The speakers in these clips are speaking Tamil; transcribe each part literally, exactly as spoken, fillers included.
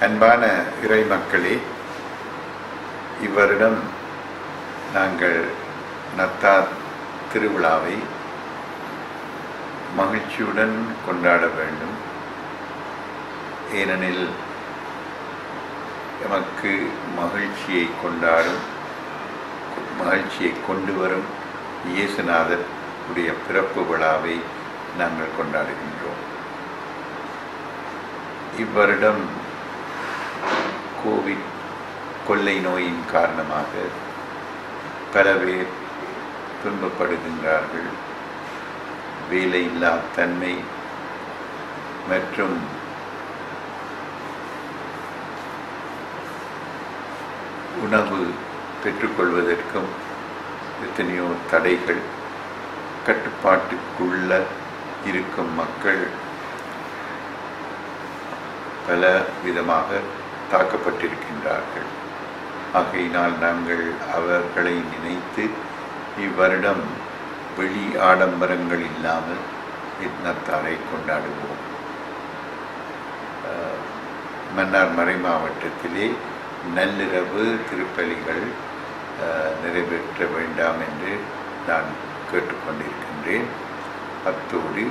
அன்பான இறை மக்களே, இவ்வருடம் நாங்கள் நத்தார் திருவிழாவை மகிழ்ச்சியுடன் கொண்டாட வேண்டும். ஏனெனில் எமக்கு மகிழ்ச்சியை கொண்டாடும் மகிழ்ச்சியை கொண்டு வரும் இயேசுநாதர் உடைய பிறப்பு விழாவை நாங்கள் கொண்டாடுகின்றோம். இவ்வருடம் கோவிட் கொள்ளை நோயின் காரணமாக பல பேர் துன்பப்படுகின்றார்கள். வேலையில்லா தன்மை மற்றும் உணவு பெற்றுக்கொள்வதற்கும் எத்தனையோ தடைகள், கட்டுப்பாட்டுக்குள்ள இருக்கும் மக்கள் பல விதமாக தாக்கப்பட்டிருக்கின்றார்கள். ஆகையினால் நாங்கள் அவர்களை நினைத்து இவ்வருடம் வெளி ஆடம்பரங்கள் இல்லாமல் நத்தாரை கொண்டாடுவோம். மன்னார் மறை மாவட்டத்திலே நள்ளிரவு திருப்பலிகள் நிறைவேற்ற வேண்டாம் என்று நான் கேட்டுக்கொண்டிருக்கின்றேன். அத்தோடு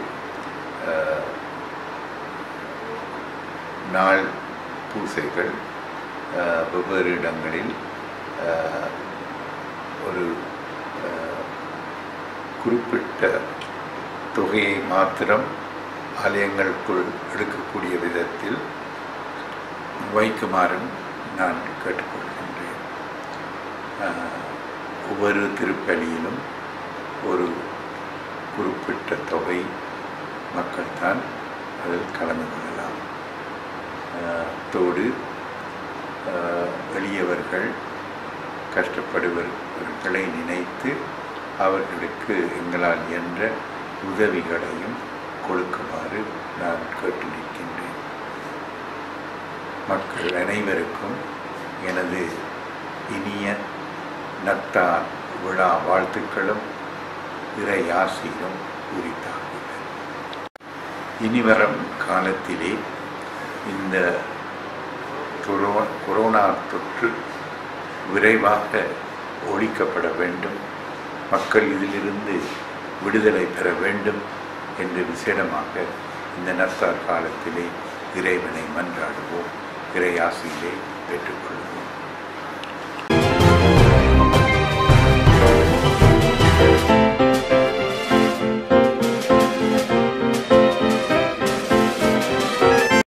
நாள் பூசைகள் வெவ்வேறு இடங்களில் ஒரு குறிப்பிட்ட தொகையை மாத்திரம் ஆலயங்களுக்குள் எடுக்கக்கூடிய விதத்தில் வைக்குமாறும் நான் கேட்டுக்கொள்கின்றேன். ஒவ்வொரு திருப்பலியிலும் ஒரு குறிப்பிட்ட தொகை மக்கள் தான் அதில் கலந்து கொள்ளலாம். தோடு எளியவர்கள், கஷ்டப்படுபவர்களை நினைத்து அவர்களுக்கு எங்களால் என்ற உதவிகளையும் கொடுக்குமாறு நான் கேட்டு நிற்கின்றேன். மக்கள் அனைவருக்கும் எனது இனிய நத்தார் விழா வாழ்த்துக்களும் இறை ஆசீரும் உரித்தாகுக. இனிவரும் காலத்திலே இந்த கொரோனா தொற்று விரைவாக ஒழிக்கப்பட வேண்டும், மக்கள் இதிலிருந்து விடுதலை பெற வேண்டும் என்று விசேடமாக இந்த நத்தார் காலத்திலே இறைவனை மன்றாடுவோம், இறை ஆசியிலே பெற்றுக்கொள்வோம்.